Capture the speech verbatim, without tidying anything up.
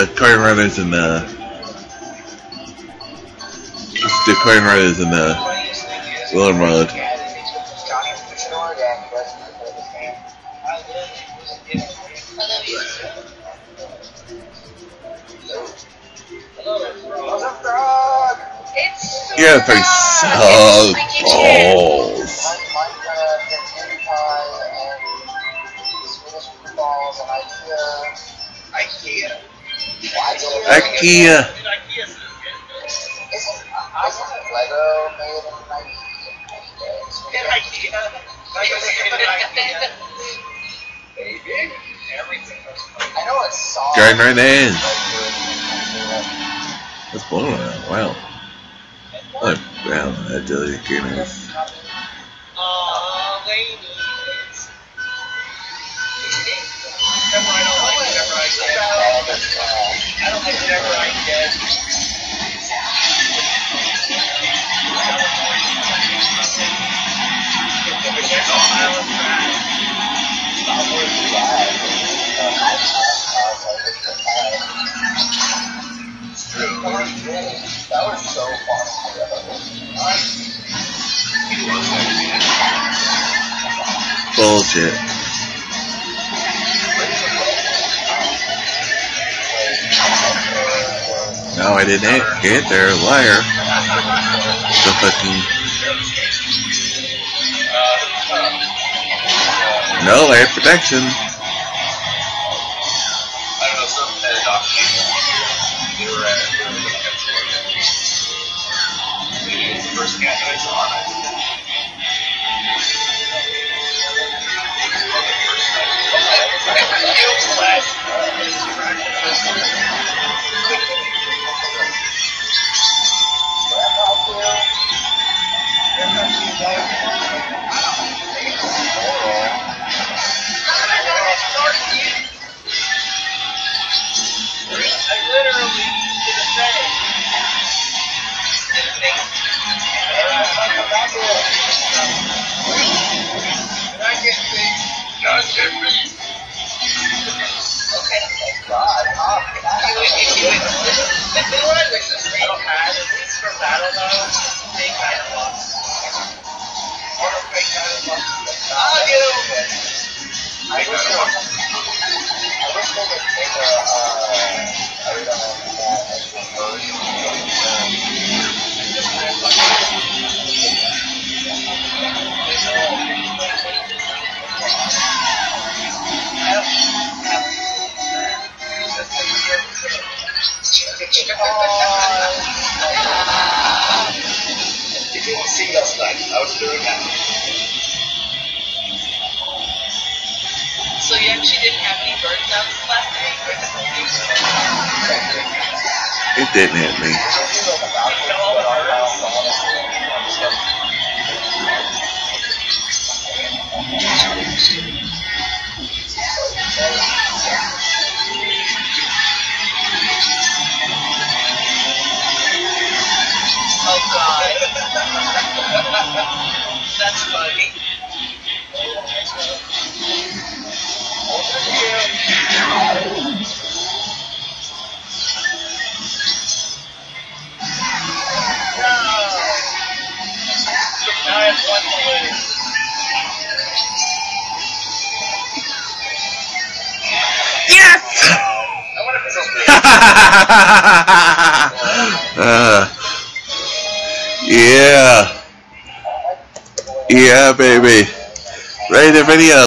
the Kamen Riders in the the Kamen Riders in the Willow Mode. Yeah, that thing sucks balls. IKEA. Going right in. That's blowing out. Wow. Oh, wow, that jelly goodness. All they need is. I don't like whatever I get. I don't like whatever I get. That was so fun. Bullshit. No, I didn't get there, liar. The fucking. No, I have protection. I don't know, some kind of doctor. They were at the first cat that I saw. I literally did a thing. Did a thing. And I get things. Not get things. Okay, thank God. Oh, you would get you it. The one I wish this thing had, at least for battle mode, they kind of lost. Or they kind of lost. I'll get over it. I wish they would take a, uh, I don't know, a version You didn't see us night. I was doing that. So you actually didn't have any bird sounds last night? It didn't hit me. Oh God. That's funny. Now I have one to lose. Yes! I want to uh, yeah. Yeah, baby. Rate the video.